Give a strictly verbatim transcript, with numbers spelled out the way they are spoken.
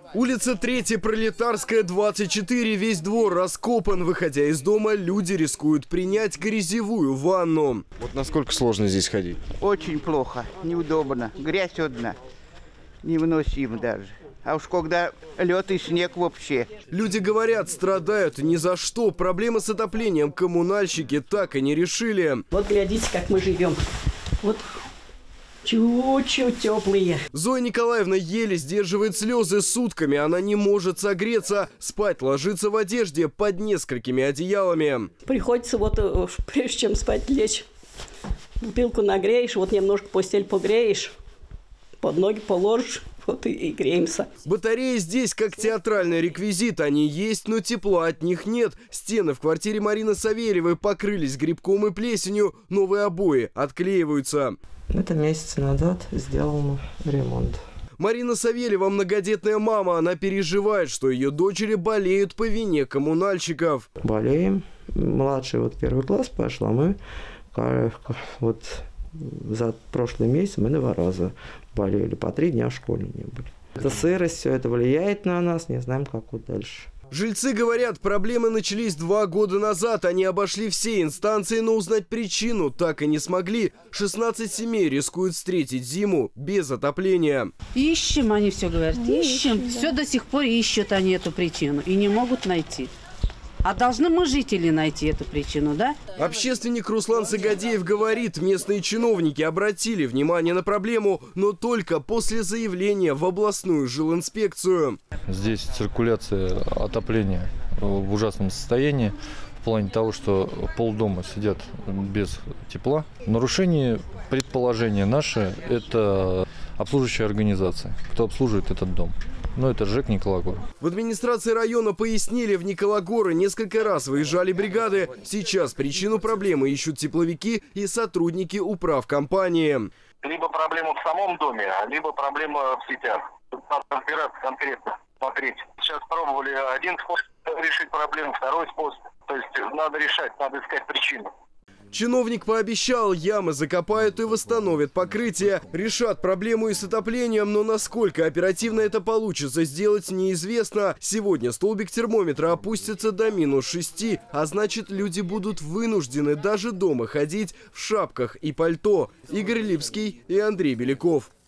Улица третья Пролетарская, двадцать четыре. Весь двор раскопан. Выходя из дома, люди рискуют принять грязевую ванну. Вот насколько сложно здесь ходить? Очень плохо, неудобно. Грязь одна. Невыносимо даже. А уж когда лед и снег вообще. Люди говорят, страдают ни за что. Проблемы с отоплением коммунальщики так и не решили. Вот глядите, как мы живем. Вот чуть-чуть теплые. Зоя Николаевна еле сдерживает слезы сутками. Она не может согреться. Спать ложится в одежде под несколькими одеялами. Приходится вот, прежде чем спать, лечь. Бутылку нагреешь, вот немножко постель погреешь, под ноги положишь. Вот и, и греемся. Батареи здесь как театральный реквизит. Они есть, но тепла от них нет. Стены в квартире Марины Савельевой покрылись грибком и плесенью. Новые обои отклеиваются. Это месяц назад сделан ремонт. Марина Савельева многодетная мама. Она переживает, что ее дочери болеют по вине коммунальщиков. Болеем. Младший вот первый класс пошла. Мы вот за прошлый месяц мы два раза болели. По три дня в школе не были. Это сырость, все это влияет на нас. Не знаем, как вот дальше. Жильцы говорят, проблемы начались два года назад. Они обошли все инстанции, но узнать причину так и не смогли. шестнадцать семей рискуют встретить зиму без отопления. Ищем, они все говорят, ищем. Да. Все до сих пор ищут они эту причину и не могут найти. А должны мы, жители, найти эту причину, да? Общественник Руслан Сагадеев говорит, местные чиновники обратили внимание на проблему, но только после заявления в областную жилинспекцию. Здесь циркуляция отопления в ужасном состоянии, в плане того, что полдома сидят без тепла. Нарушение предположения наше – это обслуживающая организация, кто обслуживает этот дом. Но это ЖЭК Никологор. В администрации района пояснили, в Никологоры несколько раз выезжали бригады. Сейчас причину проблемы ищут тепловики и сотрудники управкомпании. Либо проблема в самом доме, либо проблема в сетях. Тут надо разбираться конкретно, смотреть. Сейчас пробовали один способ решить проблему, второй способ. То есть надо решать, надо искать причину. Чиновник пообещал, ямы закопают и восстановят покрытие. Решат проблему и с отоплением, но насколько оперативно это получится сделать, неизвестно. Сегодня столбик термометра опустится до минус шести, а значит, люди будут вынуждены даже дома ходить в шапках и пальто. Игорь Липский и Андрей Беляков.